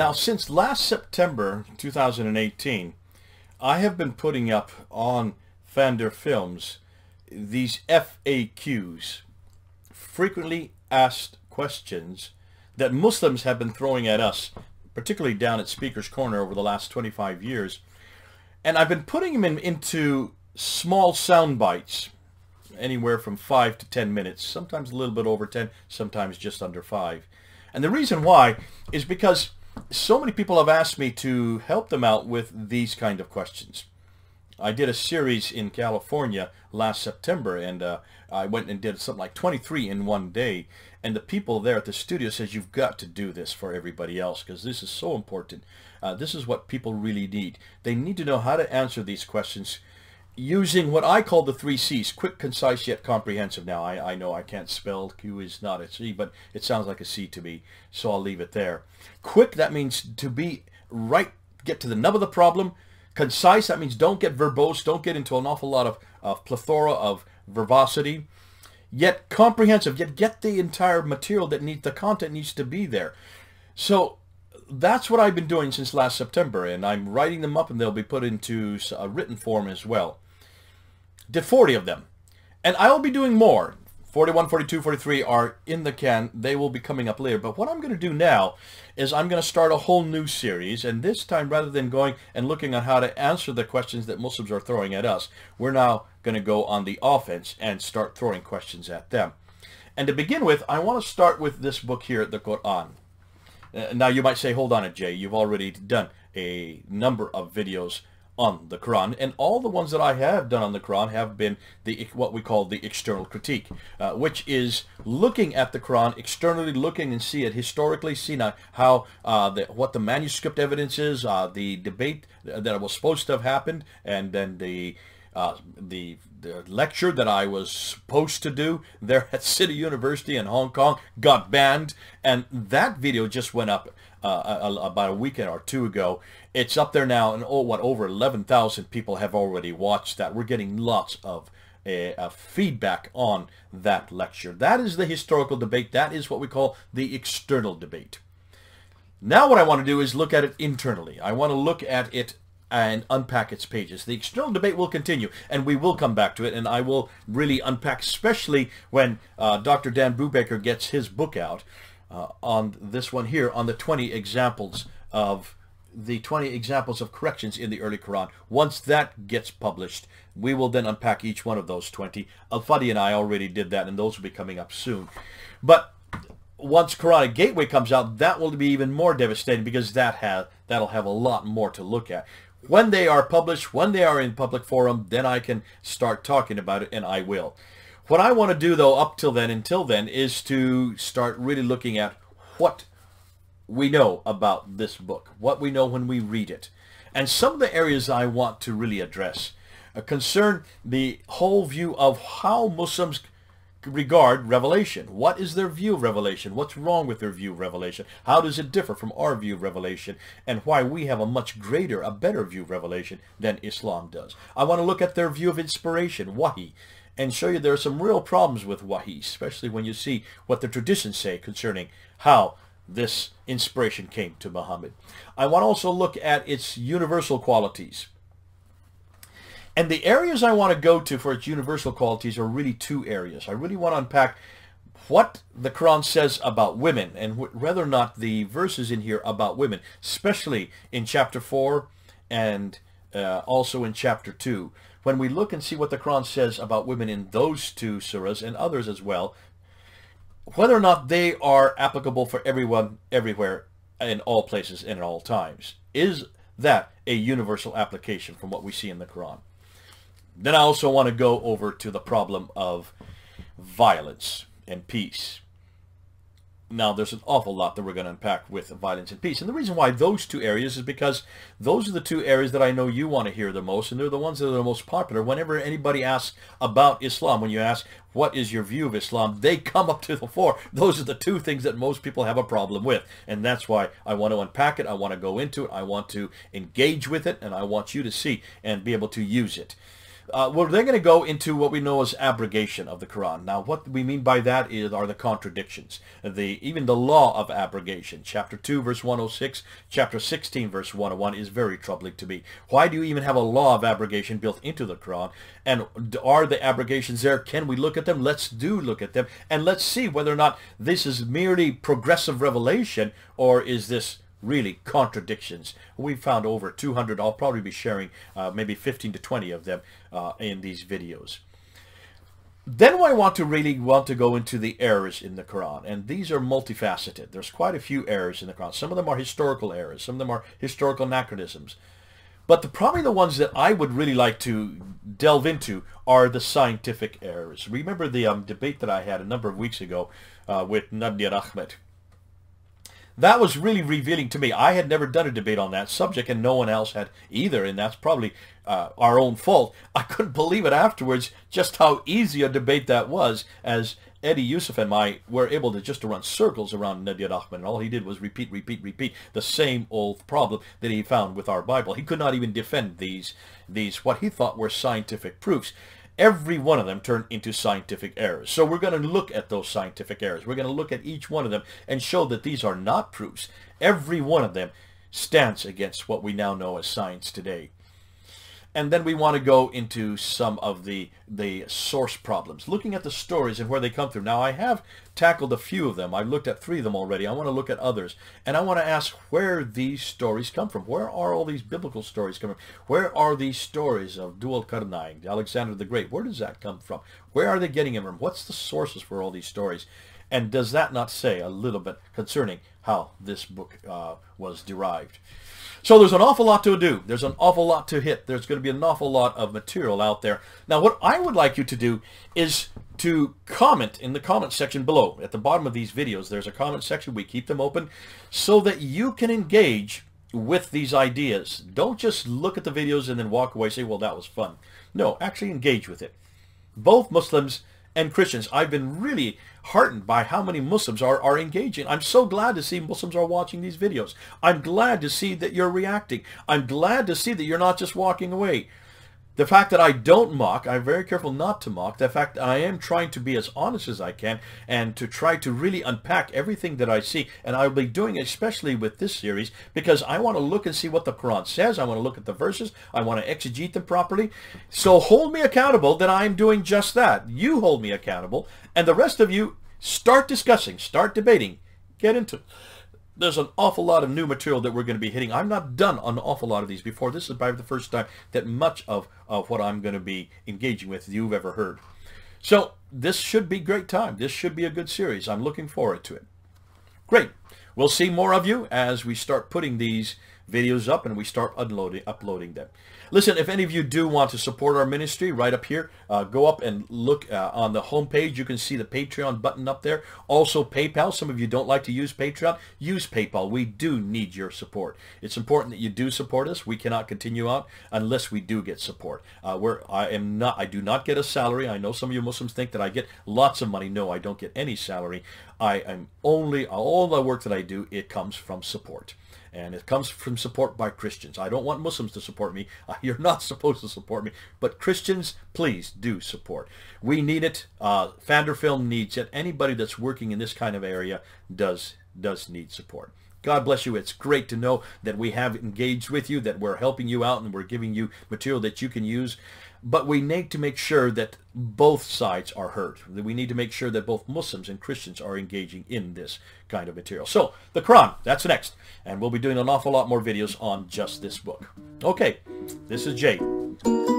Now, since last September 2018, I have been putting up on Fander Films these FAQs, frequently asked questions, that Muslims have been throwing at us, particularly down at Speaker's Corner over the last 25 years. And I've been putting them into small sound bites, anywhere from 5 to 10 minutes, sometimes a little bit over 10, sometimes just under 5. And the reason why is because so many people have asked me to help them out with these kind of questions. I did a series in California last September, and I went and did something like 23 in one day. And the people there at the studio says, you've got to do this for everybody else, because this is so important. This is what people really need. They need to know how to answer these questions using what I call the 3 C's, quick, concise, yet comprehensive. Now, I know I can't spell. Q is not a C, but it sounds like a C to me, so I'll leave it there. Quick, that means to be right, get to the nub of the problem. Concise, that means don't get verbose, don't get into an awful lot of plethora of verbosity. Yet comprehensive, yet get the entire material that the content needs to be there. So that's what I've been doing since last September, and I'm writing them up, and they'll be put into a written form as well. Did 40 of them, and I will be doing more. 41, 42, 43 are in the can. They will be coming up later. But what I'm going to do now is I'm going to start a whole new series, and this time, rather than going and looking at how to answer the questions that Muslims are throwing at us, we're now going to go on the offense and start throwing questions at them. And to begin with, I want to start with this book here, the Qur'an. Now you might say, hold on, Jay, you've already done a number of videos on the Quran, and all the ones that I have done on the Quran have been what we call the external critique, which is looking at the Quran externally, looking and see it historically, see how what the manuscript evidence is, the debate that was supposed to have happened, and then the lecture that I was supposed to do there at City University in Hong Kong got banned, and that video just went up about a weekend or two ago. It's up there now, and over 11,000 people have already watched that. We're getting lots of feedback on that lecture. That is the historical debate. That is what we call the external debate. Now what I want to do is look at it internally. I want to look at it and unpack its pages. The external debate will continue, and we will come back to it, and I will really unpack, especially when Dr. Dan Brubaker gets his book out on this one here, on the 20 examples of corrections in the early Quran. Once that gets published, we will then unpack each one of those 20. Al-Fadi and I already did that, and those will be coming up soon. But once Quranic Gateway comes out, that will be even more devastating, because that'll have a lot more to look at. When they are published, when they are in public forum, then I can start talking about it, and I will. What I want to do, though, until then, is to start really looking at what we know about this book, what we know when we read it. And some of the areas I want to really address concern the whole view of how Muslims regard Revelation. What is their view of Revelation? What's wrong with their view of Revelation? How does it differ from our view of Revelation? And why we have a much greater, a better view of Revelation than Islam does. I want to look at their view of inspiration, Wahi, and show you there are some real problems with Wahi, especially when you see what the traditions say concerning how this inspiration came to Muhammad. I want to also look at its universal qualities. And the areas I want to go to for its universal qualities are really 2 areas. I really want to unpack what the Quran says about women, and whether or not the verses in here about women, especially in chapter 4 and also in chapter 2. When we look and see what the Quran says about women in those 2 surahs and others as well, whether or not they are applicable for everyone, everywhere, in all places, and at all times. Is that a universal application from what we see in the Quran? Then I also want to go over to the problem of violence and peace. Now, there's an awful lot that we're going to unpack with violence and peace. And the reason why those 2 areas is because those are the 2 areas that I know you want to hear the most, and they're the ones that are the most popular. Whenever anybody asks about Islam, when you ask, what is your view of Islam, they come up to the fore. Those are the 2 things that most people have a problem with. And that's why I want to unpack it. I want to go into it. I want to engage with it. And I want you to see and be able to use it. Well, they're going to go into what we know as abrogation of the Quran. Now, what we mean by that are the contradictions. Even the law of abrogation, chapter 2, verse 106, chapter 16, verse 101, is very troubling to me. Why do you even have a law of abrogation built into the Quran? And are the abrogations there? Can we look at them? Let's look at them, and let's see whether or not this is merely progressive revelation, or is this really contradictions. We've found over 200. I'll probably be sharing maybe 15 to 20 of them in these videos. Then I want to go into the errors in the Quran, and these are multifaceted. There's quite a few errors in the Quran. Some of them are historical errors. Some of them are historical anachronisms. But probably the ones that I would really like to delve into are the scientific errors. Remember the debate that I had a number of weeks ago with Nadia Ahmed. That was really revealing to me. I had never done a debate on that subject, and no one else had either, and that's probably our own fault. I couldn't believe it afterwards just how easy a debate that was, as Eddie Yusuf and I were able to just run circles around Nadia Ahmed, and all he did was repeat the same old problem that he found with our Bible. He could not even defend these what he thought were scientific proofs. Every one of them turned into scientific errors. So we're going to look at those scientific errors. We're going to look at each one of them and show that these are not proofs. Every one of them stands against what we now know as science today. And then we want to go into some of the source problems, looking at the stories and where they come through. Now, I have tackled a few of them. I've looked at 3 of them already. I want to look at others. And I want to ask where these stories come from. Where are all these biblical stories coming from? Where are these stories of Dhul Qarnayn, Alexander the Great? Where does that come from? Where are they getting them from? What's the sources for all these stories? And does that not say a little bit concerning how this book was derived? So there's an awful lot to do. There's an awful lot to hit. There's going to be an awful lot of material out there. Now, what I would like you to do is to comment in the comment section below. At the bottom of these videos, there's a comment section. We keep them open so that you can engage with these ideas. Don't just look at the videos and then walk away and say, well, that was fun. No, actually engage with it. Both Muslims and Christians, I've been really heartened by how many Muslims are engaging. I'm so glad to see Muslims are watching these videos. I'm glad to see that you're reacting. I'm glad to see that you're not just walking away. The fact that I don't mock, I'm very careful not to mock. The fact that I am trying to be as honest as I can and to try to really unpack everything that I see. And I'll be doing it especially with this series because I want to look and see what the Quran says. I want to look at the verses. I want to exegete them properly. So hold me accountable that I'm doing just that. You hold me accountable. And the rest of you start discussing, start debating, get into it. There's an awful lot of new material that we're going to be hitting. I'm not done on an awful lot of these before. This is probably the first time that much of what I'm going to be engaging with you've ever heard. So this should be a great time. This should be a good series. I'm looking forward to it. Great. We'll see more of you as we start putting these videos up and we start uploading them. Listen, if any of you do want to support our ministry, right up here, go up and look on the home page. You can see the Patreon button up there. Also PayPal. Some of you don't like to use Patreon. Use PayPal. We do need your support. It's important that you do support us. We cannot continue out unless we do get support. I do not get a salary. I know some of you Muslims think that I get lots of money. No, I don't get any salary. I am only, all the work that I do, it comes from support. And it comes from support by Christians. I don't want Muslims to support me. You're not supposed to support me. But Christians, please do support. We need it. Vanderfilm needs it. Anybody that's working in this kind of area does need support. God bless you. It's great to know that we have engaged with you, that we're helping you out, and we're giving you material that you can use. But we need to make sure that both sides are heard. We need to make sure that both Muslims and Christians are engaging in this kind of material. So, the Quran, that's next. And we'll be doing an awful lot more videos on just this book. Okay, this is Jay.